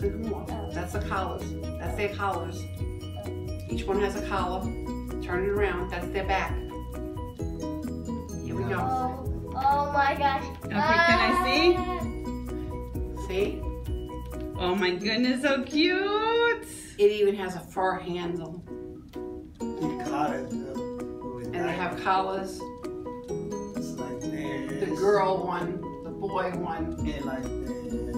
doesn't come off. That's the collars. That's their collars. Each one has a collar. Turn it around. That's their back. Here we go. Oh my gosh. Okay, can I see? See? Oh my goodness, so cute. It even has a fur handle. You caught it. And they have collars. It's like this. The girl one, the boy one. And like this.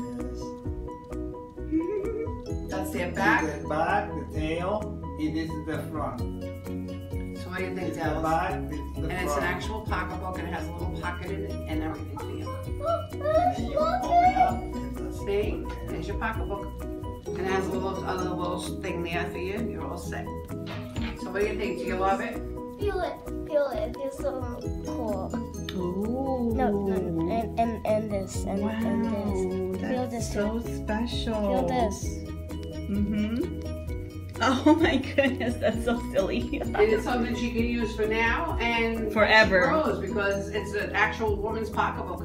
That's their back. The back, the tail, and this is the front. So what do you think, It's the Dallas? back, this is the And front. it's an actual pocketbook and it has a little pocket in it and everything for you. And then you open it up and that's See? There's your pocketbook. And it has a little thing there for you. You're all set. So what do you think? Do you love it? Feel it. Feel it. It feels so cool. Ooh. No, and this. And Wow, this. Feel that's this so too. special. Feel this. Oh my goodness, that's so silly. And it's something she can use for now and Forever. She grows because it's an actual woman's pocketbook.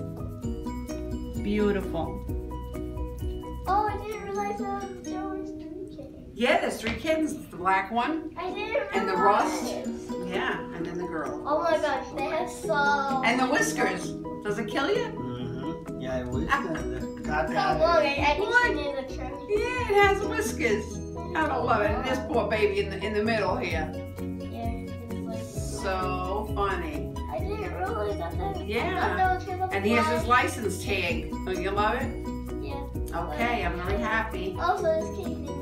Beautiful. Oh, I didn't realize there was 3 kittens. Yeah, there's 3 kittens. The black one. I didn't realize. And the rust. Yeah, and then the girl. Oh my gosh, they have so. And the whiskers. Does it kill you? Mm-hmm. Yeah, it was the cat So had long. it. I think she needs a trim. Yeah, it has whiskers. I don't love it. And this poor baby in the middle here. Yeah, it's like. So funny. I didn't realize that. Yeah. I thought that was gonna And here's his fly. license tag. Don't you love it? Yeah. Okay, I'm very happy. Also, this kitty